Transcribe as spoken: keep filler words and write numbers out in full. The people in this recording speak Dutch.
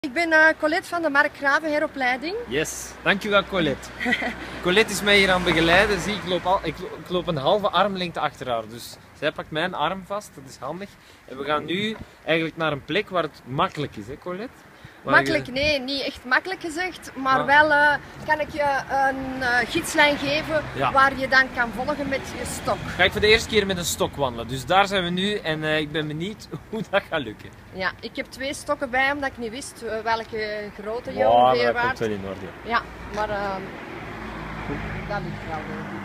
Ik ben uh, Colette van de Mark Graven heropleiding. Yes, dankjewel Colette. Colette is mij hier aan het begeleiden. Zie, ik loop, al, ik, ik loop een halve armlengte achter haar. Dus zij pakt mijn arm vast, dat is handig. En we gaan nu eigenlijk naar een plek waar het makkelijk is, hè Colette? Waar makkelijk? je... Nee, niet echt makkelijk gezegd. Maar ah. wel uh, kan ik je een uh, giidslijn geven ja. waar je dan kan volgen met je stok. Ga ik voor de eerste keer met een stok wandelen. Dus daar zijn we nu en uh, ik ben benieuwd hoe dat gaat lukken. Ja, ik heb twee stokken bij omdat ik niet wist uh, welke grootte je wow, ongeveer dat waard. komt wel in orde. Ja, maar uh, dat lukt wel.